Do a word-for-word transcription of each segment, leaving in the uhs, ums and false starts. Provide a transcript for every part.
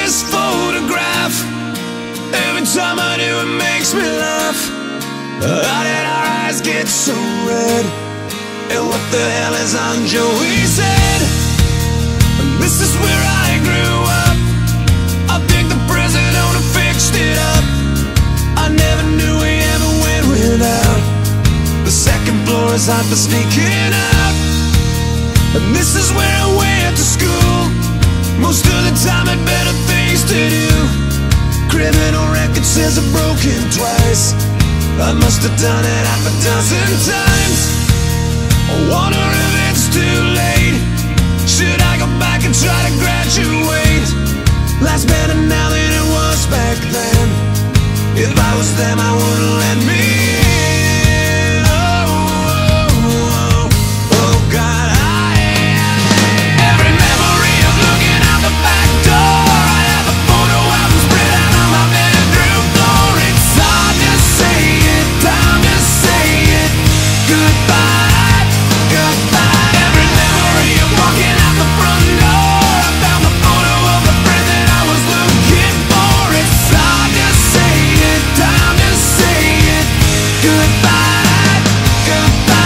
this photograph. Every time I do, it makes me laugh. How did our eyes get so red? And what the hell is on Joey's head? And this is where I grew up. I think the present owner fixed it up. I never knew we ever went without. The second floor is hot for sneaking out. And this is where I went to school. Most of the time had better things to do. Criminal record says I've broken twice. I must have done it half a dozen times. I wonder if it's too late. Should I go back and try to graduate? Life's better now than it was back then. If I was them, I wouldn't let me in. Oh, oh, oh, oh God, I, every memory of looking out the back door. I have a photo album spread out on my bedroom floor. It's hard to say it, time to say it. Goodbye, goodbye. Every memory of walking out the front door. I found the photo of the friend that I was looking for. It's hard to say it, time to say it. Goodbye, goodbye.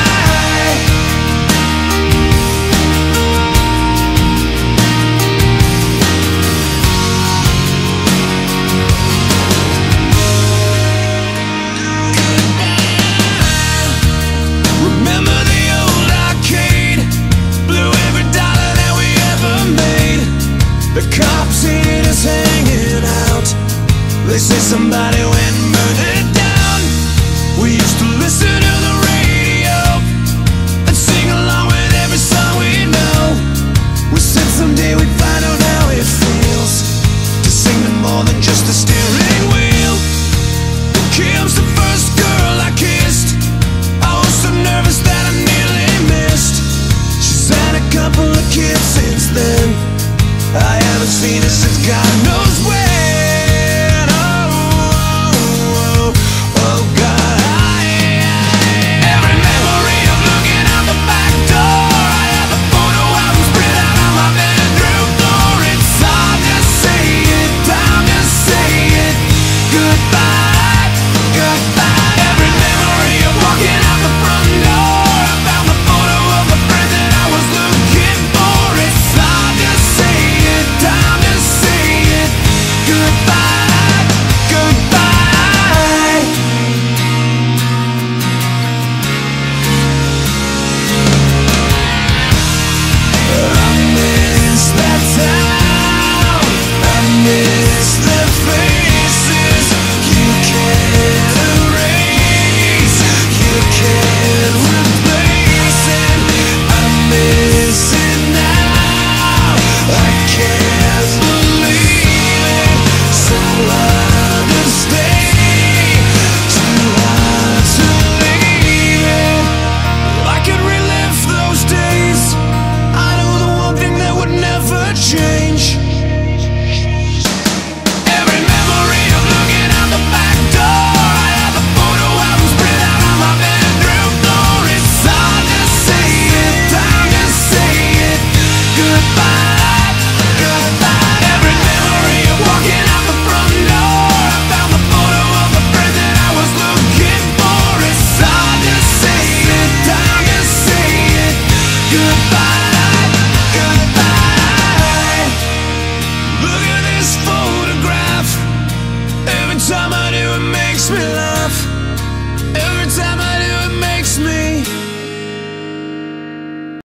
Remember the old arcade? Blew every dollar that we ever made. The cops seen us hanging out. They say somebody went and burned it down. We used to listen to the radio and sing along with every song we know. We said someday we'd find out how it feels to sing to more than just a steering wheel. Kim's the first girl I kissed. I was so nervous that I nearly missed. She's had a couple of kids since then. I haven't seen her since God knows when. Oh, oh, oh, oh God, I, every memory of looking out the back door. I have a photo album spread out on my bedroom floor. It's hard to say it, time to say it. Goodbye, goodbye. Every memory of walking out the front door. I found the photo of the friend that I was looking for. It's hard to say it, time to say it. Goodbye, goodbye. I miss that town. I miss the faces. You can't erase, you can't replace it. I miss it now. I can't believe it. So hard to stay, too hard to leave it. If I could relive those days, I know the one thing that would never change. Every memory of looking out the back door. I have a photo album spread out on my bedroom floor. It's hard to say it, time to say it. Goodbye, goodbye. Every memory of walking out the front door. I found the photo of the friend that I was looking for. It's hard to say it, time to say it. Goodbye, goodbye. Look at this photograph. Every time I do, it makes me laugh. Every time I